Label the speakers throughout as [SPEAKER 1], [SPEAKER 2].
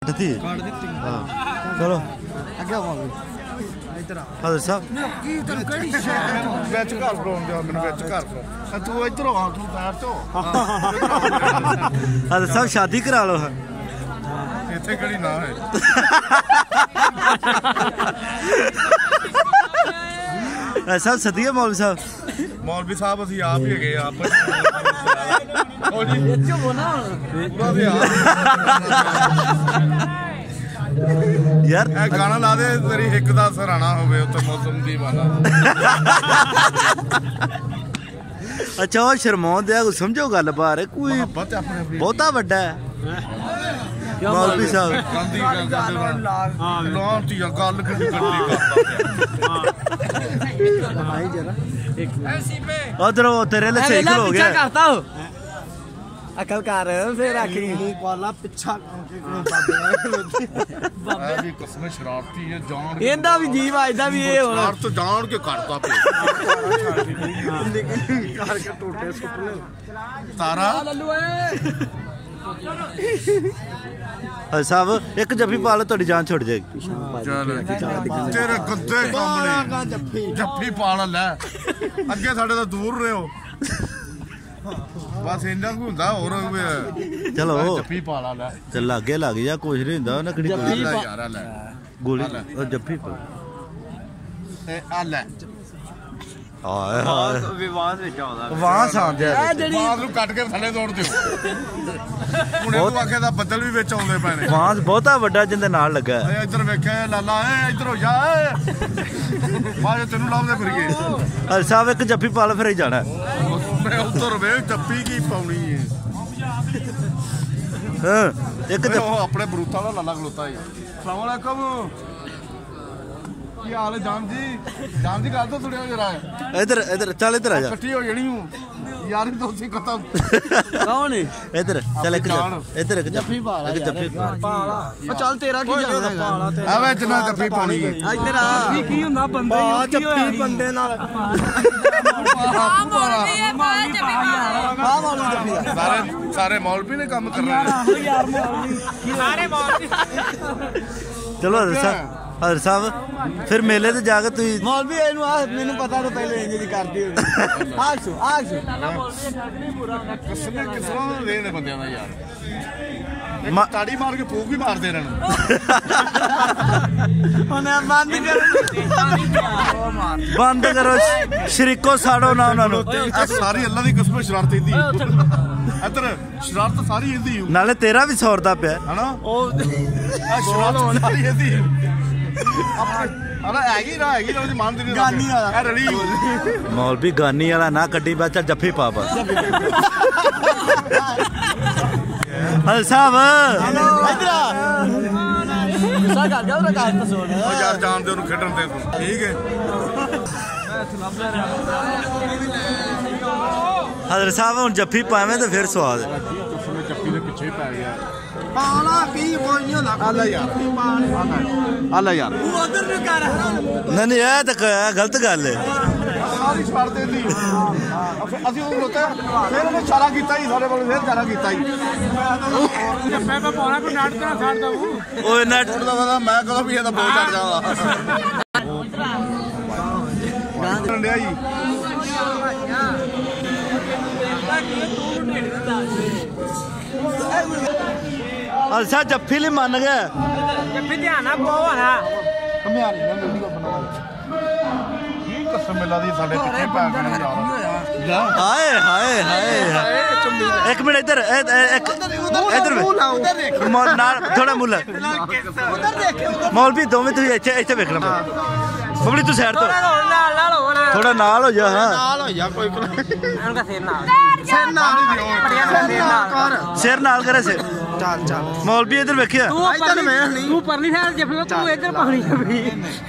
[SPEAKER 1] ਦਿੱਤੀ ਹਾਂ ਚਲੋ
[SPEAKER 2] ਅੱਗੇ ਆਵਾਂਗੇ
[SPEAKER 1] ਹਾਜ਼ਰ ਸਾਹਿਬ
[SPEAKER 2] ਵਿੱਚ ਘਰ ਫੜਾਉਣ ਜਾ ਮੈਨੂੰ ਵਿੱਚ ਘਰ ਫੜਾ ਤੂੰ ਇੱਧਰੋਂ ਆ ਤੂੰ ਬਾਹਰ ਤੋਂ
[SPEAKER 1] ਹਾਜ਼ਰ ਸਾਹਿਬ ਸ਼ਾਦੀ ਕਰਾ ਲਓ
[SPEAKER 2] ਇੱਥੇ ਕਿਹੜੀ ਨਾ ਹੈ
[SPEAKER 1] ਸਾਹਿਬ ਸਦੀਆ ਮੌਲਵੀ ਸਾਹਿਬ
[SPEAKER 2] ਮੌਲਵੀ ਸਾਹਿਬ ਅਸੀਂ ਆਪ ਹੀ ਹੈਗੇ ਆਪ
[SPEAKER 1] ਯਾਰ
[SPEAKER 2] ਇਹ ਗਾਣਾ ਲਾ ਦੇ ਤੇਰੀ ਹਿੱਕ ਦਾ ਸਰਾਣਾ ਹੋਵੇ ਉੱਤੇ ਮੌਸਮ ਦੀ ਵਾਲਾ
[SPEAKER 1] ਅੱਛਾ ਉਹ ਸ਼ਰਮਾਉਂਦੇ ਆ ਸਮਝੋ ਗੱਲ ਬਾਹਰ ਕੋਈ ਬਹੁਤਾ ਵੱਡਾ ਹੈ ਮੌਲਵੀ ਸਾਹਿਬ
[SPEAKER 2] ਗਾਂਧੀ ਲਾਂਤੀ ਆ ਗੱਲ ਕਿਹੜੀ ਕਰਦੀ
[SPEAKER 1] ਉਧਰੋਂ ਤੇਰੇ ਲਈ ਸਹੀ ਹੋ ਗਿਆ
[SPEAKER 3] ਕਰਤਾ ਅਕਲ ਕਰ ਫੇਰ ਆਖੀ
[SPEAKER 2] ਵਾਲਾ ਪਿੱਛਾ ਵੀ ਕਸਮ ਸ਼ਰਾਰਤੀ ਹੈ ਜਾਣ
[SPEAKER 3] ਇਹਦਾ ਵੀ ਜੀਵ ਆਇਦਾ ਵੀ ਇਹ ਹੁਣ
[SPEAKER 2] ਸ਼ਰਾਰਤ ਜਾਣ ਕੇ ਕਰਦਾ ਪਿਆ
[SPEAKER 3] ਕਰਕੇ ਟੋਟੇ ਸੁੱਟ ਲੈ
[SPEAKER 2] ਤਾਰਾ
[SPEAKER 3] ਲੱਲੂ ਏ
[SPEAKER 1] ਸਾਹਿਬ ਇੱਕ ਜੱਫੀ ਪਾ ਲਓ ਤੁਹਾਡੀ ਜਾਨ ਛੁੱਟ ਜਾਏਗੀ
[SPEAKER 2] ਤੇਰੇ ਗੱਦੇ ਕੰਮ ਨੇ ਜੱਫੀ ਪਾ ਲੈ ਅੱਗੇ ਸਾਡੇ ਤੋਂ ਦੂਰ ਰਹੋ ਬਸ ਇੰਨਾ ਕੁ ਹੁੰਦਾ ਹੋਰ
[SPEAKER 1] ਚਲੋ
[SPEAKER 2] ਜੱਫੀ ਪਾ ਲੈ
[SPEAKER 1] ਚੱਲ ਲਾਗੇ ਲੱਗ ਜਾ ਕੁਛ ਨਹੀਂ ਹੁੰਦਾ ਉਹਨਾਂ ਕਿਹੜੀ
[SPEAKER 2] ਗੋਲੀ ਯਾਰ ਲੈ
[SPEAKER 1] ਗੋਲੀ ਉਹ ਜੱਫੀ ਪਾ
[SPEAKER 2] ਆ ਲੈ
[SPEAKER 1] ਹਾਏ ਹਾਏ
[SPEAKER 3] ਵਿਵਾਦ ਵਿੱਚ ਆਉਂਦਾ
[SPEAKER 1] ਵਾਂਸ ਆਉਂਦੇ ਆ
[SPEAKER 2] ਬਾਦ ਨੂੰ ਕੱਟ ਕੇ ਥੱਲੇ ਤੋੜ ਦਿਓ ਹੁਣੇ ਨੂੰ ਆਖੇ ਦਾ ਬੱਦਲ ਵੀ ਵਿੱਚ ਆਉਂਦੇ ਪਏ ਨੇ
[SPEAKER 1] ਵਾਂਸ ਬਹੁਤਾ ਵੱਡਾ ਜਿੰਦੇ ਨਾਲ ਲੱਗਾ
[SPEAKER 2] ਏ ਇੱਧਰ ਵੇਖਿਆ ਲਾਲਾ ਏ ਇੱਧਰ ਹੋ ਜਾ ਬਾਅਦ ਤੈਨੂੰ ਲੱਭਦੇ ਫਿਰੀਏ
[SPEAKER 1] ਸਾਹਿਬ ਇੱਕ ਜੱਫੀ ਪਾ ਲ ਫਿਰ ਹੀ ਜਾਣਾ
[SPEAKER 2] ਮੈਂ ਉੱਧਰ ਵੇਖ ਜੱਫੀ ਕੀ ਪਾਉਣੀ ਏ
[SPEAKER 1] ਹਾਂ ਇੱਕ
[SPEAKER 2] ਉਹ ਆਪਣੇ ਬਰੂਤਾਂ ਦਾ ਲਾਲਾ ਖਲੋਤਾ ਏ ਅਸਲਾਮ ਅਲੈਕਮ ਕੀ ਹਾਲ ਹੈ ਜਾਨ ਜੀ ਕਰ ਦੋ ਥੋੜਿਆ ਜਰਾ
[SPEAKER 1] ਇੱਧਰ ਚੱਲ ਇੱਧਰ ਆ ਜਾ
[SPEAKER 2] ਇਕੱਠੀ ਹੋ ਜਣੀ ਹੂੰ ਯਾਰ ਦੋਸਤੀ ਖਤਮ
[SPEAKER 3] ਕੌਣ ਏ
[SPEAKER 1] ਇੱਧਰ ਚੱਲ ਇੱਕ
[SPEAKER 3] ਜੱਫੀ ਪਾ ਲਾ
[SPEAKER 1] ਇੱਕ ਜੱਫੀ
[SPEAKER 3] ਪਾ ਲਾ ਉਹ ਚੱਲ ਤੇਰਾ ਕੀ ਜਾਣਾ ਹੈਗਾ
[SPEAKER 2] ਆਵੇ ਜਿੰਨਾ ਜੱਫੀ ਪਾਉਣੀ ਏ
[SPEAKER 3] ਇੱਧਰ ਆ ਕੀ ਹੁੰਦਾ ਬੰਦੇ ਜੱਫੀ ਬੰਦੇ ਨਾਲ
[SPEAKER 2] ਸਾਰੇ ਮੌਲਵੀ ਨੇ ਕੰਮ ਕਰਨਾ
[SPEAKER 3] ਸਾਰੇ ਮੌਲਵੀ
[SPEAKER 1] ਚਲੋ ਹਜ਼ਰ ਸਾਹਿਬ ਫਿਰ ਮੇਲੇ ਤੇ ਜਾ ਕੇ ਤੁਸੀਂ
[SPEAKER 3] ਮੌਲਵੀ ਇਹਨੂੰ ਆ ਮੈਨੂੰ ਪਤਾ ਤਾਂ ਪਹਿਲੇ ਇੰਜ ਦੀ ਕਰਦੀ ਹੋਣੀ ਆਸ਼ੂ
[SPEAKER 2] ਕਿਸਰਾਂ ਦੇ ਨੇ ਬੰਦਿਆਂ ਦਾ ਯਾਰ ਤਾੜੀ ਮਾਰ ਕੇ ਫੂਕ ਵੀ ਮਾਰਦੇ ਇਹਨਾਂ ਨੂੰ
[SPEAKER 3] ਉਹਨੇ
[SPEAKER 1] ਬੰਦ ਕਰੋ ਸ਼ਰੀਕੋ ਸਾੜੋ ਨਾ ਉਹਨਾਂ ਨੂੰ
[SPEAKER 2] ਸਾਰੀ ਅੱਲਾ ਦੀ ਕਸਮ ਸ਼ਰਾਰਤ ਇਹਦੀ ਇੱਧਰ ਸ਼ਰਾਰਤ ਸਾਰੀ ਇਹਦੀ
[SPEAKER 1] ਨਾਲੇ ਤੇਰਾ ਵੀ ਸੌਰਦਾ ਪਿਆ
[SPEAKER 2] ਹਨਾ ਉਹ ਸ਼ਰਾਰਤ ਸਾਰੀ ਇਹਦੀ ਹੈਗੀ ਨਾ ਉਹਦੀ ਮੰਨਦੀ ਨਹੀਂ ਗਾਨੀ ਵਾਲਾ ਰਲੀ
[SPEAKER 1] ਮੌਲਵੀ ਗਾਨੀ ਵਾਲਾ ਨਾ ਕੱਢੀ ਬੱਚਾ ਜੱਫੀ ਪਾ ਬਸ ਹਲ ਸਾਹਿਬ
[SPEAKER 3] ਇੱਧਰ ਆ ਗੁੱਸਾ ਕਰ ਗਿਆ ਉਹਦਾ ਕਾਹ ਤਸੋੜ
[SPEAKER 2] ਉਹ ਯਾਰ ਜਾਣਦੇ ਉਹਨੂੰ ਖੇਡਣ ਦੇ ਤੂੰ ਠੀਕ ਹੈ
[SPEAKER 1] ਹਜ਼ਰ ਸਾਹਿਬ ਹੁਣ ਜੱਫੀ ਪਾਵੇਂ ਤੇ ਫਿਰ ਸਵਾਦ
[SPEAKER 2] ਜੱਫੀ ਦੇ ਪਿੱਛੇ ਪੈ ਗਿਆ
[SPEAKER 3] ਪਾਲਾ ਕੀ ਕੋਈ ਨਹੀਂ ਹੁੰਦਾ
[SPEAKER 2] ਆ ਲੈ ਯਾਰ
[SPEAKER 3] ਤੂੰ ਉਧਰ ਨੂੰ ਕਰ
[SPEAKER 1] ਨਹੀਂ ਇਹ ਤਾਂ ਗਲਤ ਗੱਲ ਹੈ
[SPEAKER 2] ਸਾਰੀ ਛੱਡ ਦੇਂਦੀ ਅਸੀਂ ਉਹ ਰੋਤੇ ਫਿਰ ਉਹਨੇ ਇਸ਼ਾਰਾ ਕੀਤਾ ਹੀ ਸਾਡੇ ਕੋਲ ਫਿਰ ਇਸ਼ਾਰਾ ਕੀਤਾ ਹੀ ਮੈਂ ਪਾਉਣਾ ਕੋਈ ਨਾਟਕ ਨਾ ਛੱਡਦਾ
[SPEAKER 1] ਓਏ ਨਟ
[SPEAKER 2] ਦਾ ਮੈਂ ਕਹਾਂ ਵੀ ਇਹ ਤਾਂ ਬਹੁਤ ਛੱਡ ਜਾਂਦਾ ਡੰਡਿਆ ਜੀ
[SPEAKER 1] ਅਲਸਾ ਜੱਫੀ ਲਈ ਮੰਨ ਗਿਆ
[SPEAKER 3] ਜੱਫੀ ਧਿਆਨ ਨਾਲ ਪਾਓ ਨਾ
[SPEAKER 2] ਕਮਿਆਰੀ ਨਾ ਵੀਡੀਓ ਬਣਾ ਕੀ ਕਸਮ ਮਿਲਾ ਦੀ ਸਾਡੇ ਪਿੱਛੇ ਪੈ ਗਏ ਯਾਰ
[SPEAKER 1] ਹਾਏ ਇੱਕ ਮਿੰਟ ਇੱਧਰ ਨਾਲ ਥੋੜਾ ਮੁੱਲ ਮੌਲਵੀ ਦੋਵੇਂ ਤੁਸੀਂ ਇੱਥੇ ਵੇਖਣਾ ਬਬਲੀ ਤੂੰ ਸਾਈਡ ਤੋਂ ਥੋੜਾ ਨਾਲ ਹੋ ਜਾ ਹਾਂ
[SPEAKER 3] ਨਾਲ ਹੋ ਜਾ ਕੋਈ
[SPEAKER 1] ਸਿਰ ਨਾਲ ਕਰੇ ਸਿਰ
[SPEAKER 3] ਚੱਲ
[SPEAKER 1] ਮੌਲਵੀ ਇੱਧਰ ਵੇਖਿਆ
[SPEAKER 3] ਤੂੰ ਪਰਲੀ ਸਾਈਡ ਜੱਫੀ ਤੂੰ ਇੱਧਰ ਪਾਣੀ ਜੱਫੀ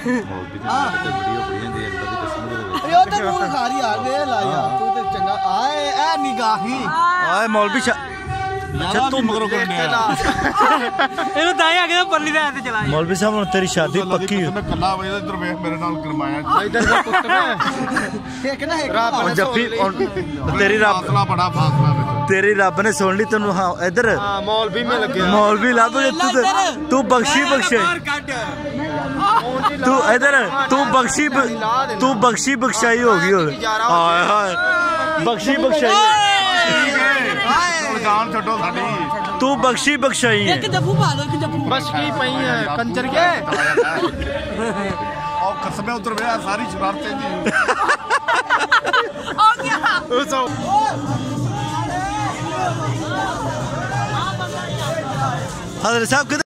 [SPEAKER 3] ਉਹ ਤੇ ਮੂੰਹ ਖਾਰੀ ਆ ਗਏ ਲਾ ਯਾਰ ਤੂੰ ਤੇ ਚੰਗਾ ਆਏ ਐ ਨਿਗਾਹੀ
[SPEAKER 1] ਆਏ ਮੌਲਵੀ
[SPEAKER 2] अच्छा तू मगरों करने
[SPEAKER 3] ਇਹਨੂੰ ਤਾਂ ਹੀ ਆ ਕੇ ਪਰਲੀ ਦਾ ਤੇ ਚਲਾ
[SPEAKER 1] मौलवी साहब हुण तेरी शादी पक्की
[SPEAKER 2] मैं कल्ला वे इधर वे मेरे नाल करवाया
[SPEAKER 3] ਇਧਰ ਦਾ ਪੁੱਤ ਮੈਂ ਇੱਕ ਨਾ ਇੱਕ
[SPEAKER 1] और जफ्फी तेरी रब
[SPEAKER 2] फासला बड़ा फासला में
[SPEAKER 1] तेरी रब ने सुन ली तेन। हाँ इधर
[SPEAKER 3] ਹਾਂ ਮੌਲਵੀ में लगे
[SPEAKER 1] मौलवी लब तू बख्शी बख्शे तू इधर तू बख्शी बख्शाई होगी हाय हाय बख्शी बख्शाई
[SPEAKER 2] जान छड्डो साडी
[SPEAKER 1] तू बख्शी बख्शाई है।
[SPEAKER 3] ਇੱਕ ਜੱਫੂ ਪਾ ਲਓ ਇੱਕ ਜੱਫੂ ਬਸ ਕੀ ਪਈ ਹੈ ਕੰਜਰ ਕੇ
[SPEAKER 2] और कसमें उधर वे सारी शरारतें दी
[SPEAKER 3] ਆ ਗਿਆ
[SPEAKER 1] हजरत साहब